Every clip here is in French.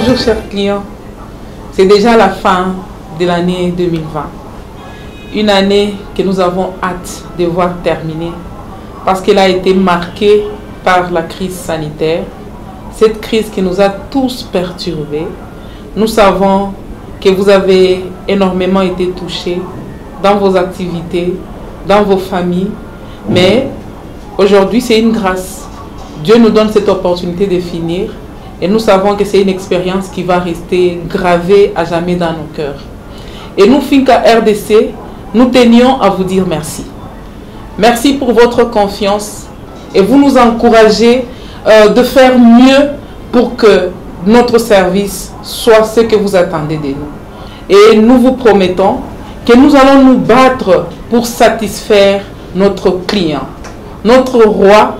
Bonjour chers clients, c'est déjà la fin de l'année 2020. Une année que nous avons hâte de voir terminer parce qu'elle a été marquée par la crise sanitaire. Cette crise qui nous a tous perturbés. Nous savons que vous avez énormément été touchés dans vos activités, dans vos familles. Mais aujourd'hui, c'est une grâce. Dieu nous donne cette opportunité de finir. Et nous savons que c'est une expérience qui va rester gravée à jamais dans nos cœurs. Et nous, Finca RDC, nous tenions à vous dire merci. Merci pour votre confiance. Et vous nous encouragez de faire mieux pour que notre service soit ce que vous attendez de nous. Et nous vous promettons que nous allons nous battre pour satisfaire notre client. Notre roi,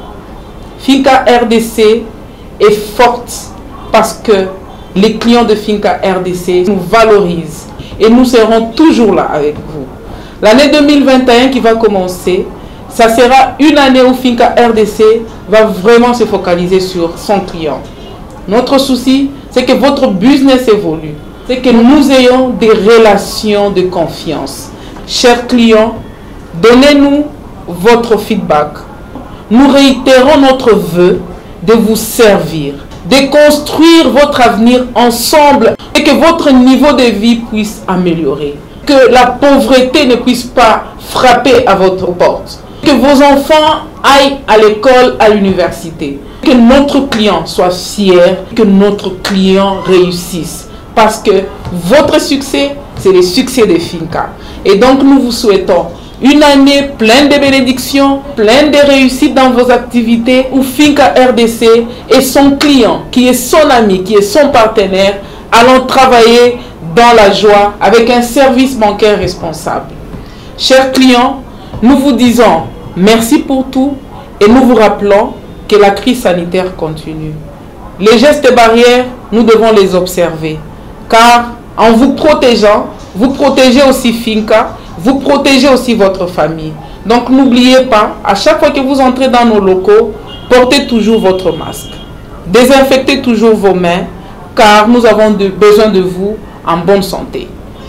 Finca RDC, est forte parce que les clients de Finca RDC nous valorisent et nous serons toujours là avec vous. L'année 2021 qui va commencer, ça sera une année où Finca RDC va vraiment se focaliser sur son client. Notre souci, c'est que votre business évolue, c'est que nous ayons des relations de confiance. Chers clients, donnez-nous votre feedback. Nous réitérons notre vœu de vous servir, de construire votre avenir ensemble et que votre niveau de vie puisse améliorer. Que la pauvreté ne puisse pas frapper à votre porte. Que vos enfants aillent à l'école, à l'université. Que notre client soit fier, que notre client réussisse. Parce que votre succès, c'est le succès de Finca. Et donc nous vous souhaitons une année pleine de bénédictions, pleine de réussites dans vos activités, où Finca RDC et son client, qui est son ami, qui est son partenaire, allons travailler dans la joie avec un service bancaire responsable. Chers clients, nous vous disons merci pour tout et nous vous rappelons que la crise sanitaire continue. Les gestes barrières, nous devons les observer, car en vous protégeant, vous protégez aussi Finca, vous protégez aussi votre famille. Donc n'oubliez pas, à chaque fois que vous entrez dans nos locaux, portez toujours votre masque. Désinfectez toujours vos mains, car nous avons besoin de vous en bonne santé.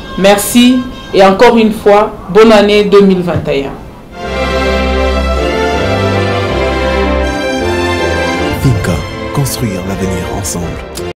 Merci et encore une fois, bonne année 2021. Finca, construire l'avenir ensemble.